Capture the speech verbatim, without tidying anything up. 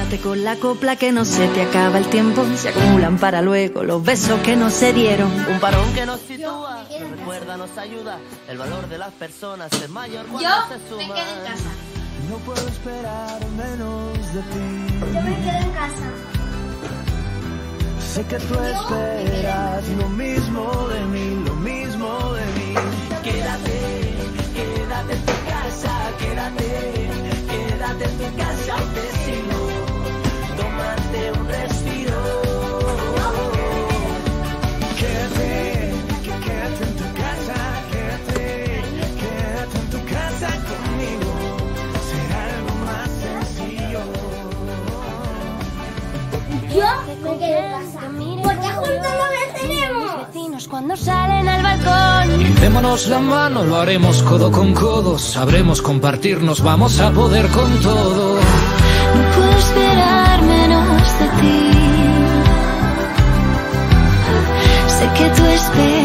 Quédate con la copla que no se te acaba el tiempo. Se acumulan para luego los besos que no se dieron. Un parón que nos sitúa, nos recuerda, nos ayuda. El valor de las personas es mayor cuando Yo se suma. me quedo en casa. No puedo esperar menos de ti. Yo me quedo en casa. Sé que tú esperas lo mismo de mí, lo mismo de mí. Quédate, quédate en tu casa, quédate, quédate en tu casa y vecino, tómate un respiro. Quédate, que quédate en tu casa, quédate, quédate en tu casa conmigo, será algo más sencillo. Yo me quedo en casa. Porque juntos lo venceremos. Vecinos cuando salen al balcón. Y démonos la mano, lo haremos codo con codo. Sabremos compartirnos, vamos a poder con todo. No puedo esperar menos de ti. Sé que tú esperas.